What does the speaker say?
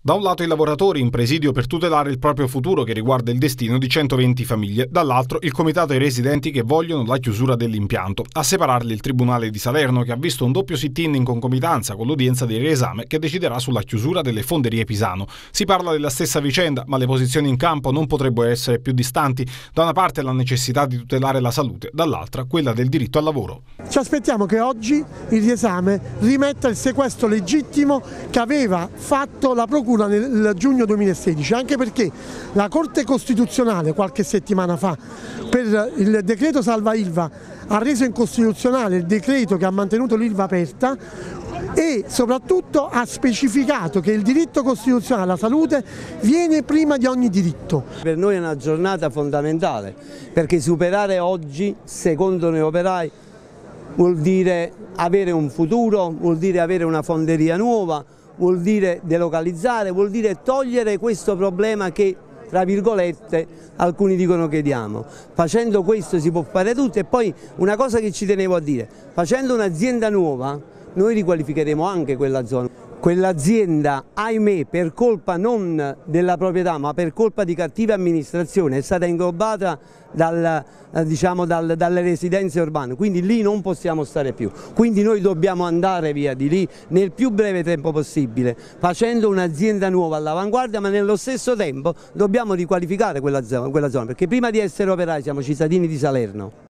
Da un lato i lavoratori in presidio per tutelare il proprio futuro che riguarda il destino di 120 famiglie, dall'altro il comitato e i residenti che vogliono la chiusura dell'impianto. A separarli il Tribunale di Salerno, che ha visto un doppio sit-in in concomitanza con l'udienza di riesame che deciderà sulla chiusura delle fonderie Pisano. Si parla della stessa vicenda, ma le posizioni in campo non potrebbero essere più distanti. Da una parte la necessità di tutelare la salute, dall'altra quella del diritto al lavoro. Ci aspettiamo che oggi il riesame rimetta il sequestro legittimo che aveva fatto la Procura nel giugno 2016, anche perché la Corte Costituzionale qualche settimana fa per il decreto Salva Ilva ha reso incostituzionale il decreto che ha mantenuto l'Ilva aperta e soprattutto ha specificato che il diritto costituzionale alla salute viene prima di ogni diritto. Per noi è una giornata fondamentale perché superare oggi, secondo noi operai, vuol dire avere un futuro, vuol dire avere una fonderia nuova, vuol dire delocalizzare, vuol dire togliere questo problema che, tra virgolette, alcuni dicono che diamo. Facendo questo si può fare tutto. E poi una cosa che ci tenevo a dire, facendo un'azienda nuova noi riqualificheremo anche quella zona. Quell'azienda, ahimè, per colpa non della proprietà ma per colpa di cattiva amministrazione è stata inglobata dalle residenze urbane, quindi lì non possiamo stare più, quindi noi dobbiamo andare via di lì nel più breve tempo possibile, facendo un'azienda nuova all'avanguardia, ma nello stesso tempo dobbiamo riqualificare quella zona, perché prima di essere operai siamo cittadini di Salerno.